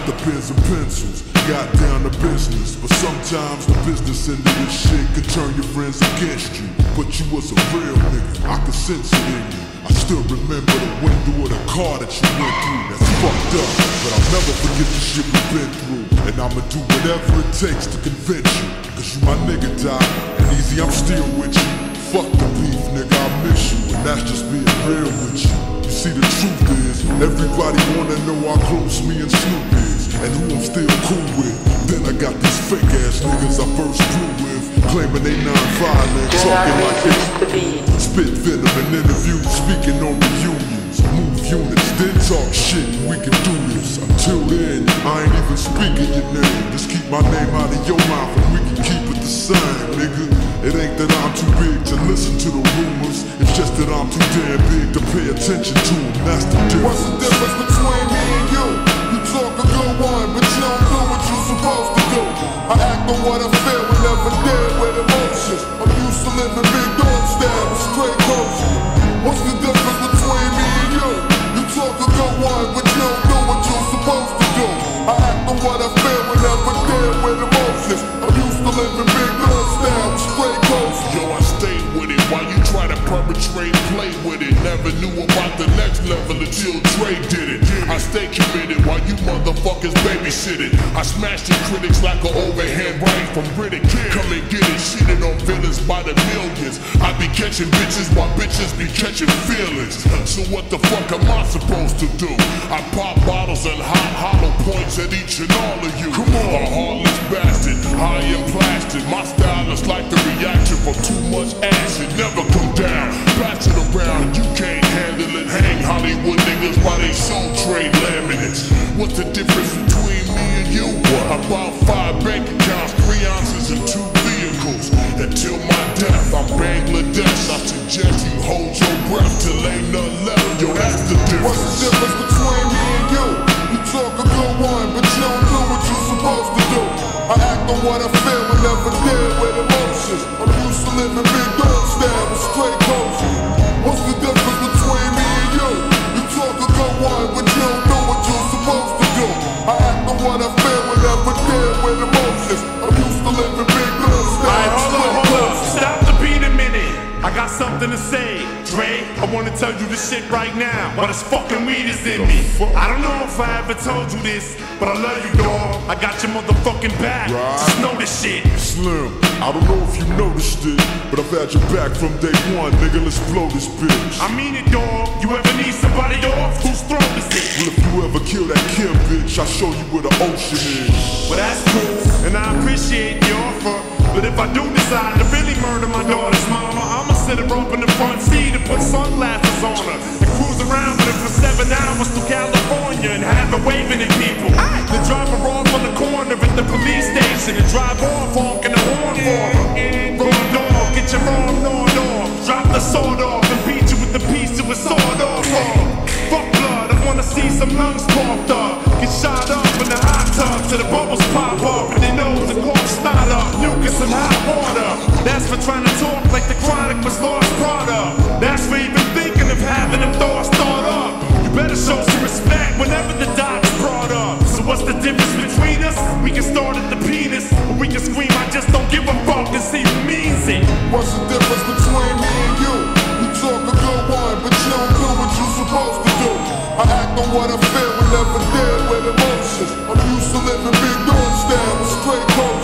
the pens and pencils, got down to business. But sometimes the business end of this shit can turn your friends against you. But you was a real nigga, I could sense it in you. I still remember the window of the car that you went through. That's fucked up, but I'll never forget the shit we've been through. And I'ma do whatever it takes to convince you. Cause you my nigga, Doc, and easy, I'm still with you. Fuck the beef, nigga, I miss you. And that's just being real with you. You see, the truth is, everybody wanna know how close me and Snoop is, and who I'm still cool with. Then I got these fake ass niggas I first grew with, claiming they non-violent, talking like they spit venom in interviews, speaking on reunions, move units, then talk shit. We can do this. Until then, I ain't even speaking your name. Just keep my name out of your mouth, and we can keep it the same, nigga. It ain't that I'm too big to listen to the rumors. It's just that I'm too damn big to pay attention to them. That's the difference. What's the difference between me and you? You talk a good one, but you don't do what you're supposed to do. I act on what I feel and never did with emotions. I'm used to living big dog style with straight coaches. What's the difference between me and you? You talk a good one, but you don't do what you're supposed to do. I act on what I feel and never did with emotions. I'm used to living big dog style with straight coaches. Yo, I stayed with it while you try to perpetrate, play with it. Never knew about the next level until Dre did it. I stay committed while you motherfuckers babysit it. I smash your critics like an overhand right from Riddick. Come and get it, shitted on villains by the millions. I be catching bitches while bitches be catching feelings. So what the fuck am I supposed to do? I pop bottles and hot hollow points at each and all of you. Come on, a heartless bastard, high and plastic. My style is like the reaction from too much acid. Never come down, pass it around, you can't handle it. Hang Hollywood niggas while they soul trade laminates. What's the difference between me and you? About 5 bank accounts, 3 ounces and 2 vehicles. Until my death, I'm Bangladesh. I suggest you hold your breath till ain't none left. Yo, that's the difference. What's the difference between me and you? You talk a good one, but you don't do what you're supposed to do. I act on what I feel and never did with emotions. I'm used to living big dog style with straight coaches. What's the difference between me and you? You talk a good one, but you don't do what you're supposed to do. I act on what I feel and never did with emotions. I'm used to living big dog style. Alright, hold up. Stop the beat a minute. I got something to say, Dre. I wanna tell you this shit right now, but this fucking weed is in me. I don't know if I ever told you this, but I love you, dog. I got your motherfucking back. Just know this shit. Slim, I don't know if you noticed it, but I've had your back from day one, nigga. Let's blow this bitch. I mean it, dog. You ever need somebody off? Whose throat is it? Well, if you ever kill that Kim bitch, I'll show you where the ocean is. Well, that's cool, and I appreciate the offer. But if I do decide to really murder my daughter's mama, I'ma sit her up in the front seat and put sunglasses on her and cruise around with her for 7 hours through California and have her waving at people. Then drive her off on the corner at the police station and drive off honking the horn for her. Raw dog, get your wrong gnawed off. Drop the sword off and beat you with the piece of a sword off. Fuck blood, I wanna see some lungs coughed up. Get shot up in the hot tub till the bubbles pop up and their nose and cough snot up. Nuking some hot water. That's for trying to talk like the Chronic was lost product. That's for even thinking of having them thoughts start up. You better show some respect whenever the doc's brought up. So what's the difference between us? We can start at the penis, or we can scream I just don't give a fuck and see who means it. What's the difference between me and you? You talk a good one, but you don't do what you're supposed to do. I act on what I feel and never did with emotions. I'm used to living big dog style with straight coaches.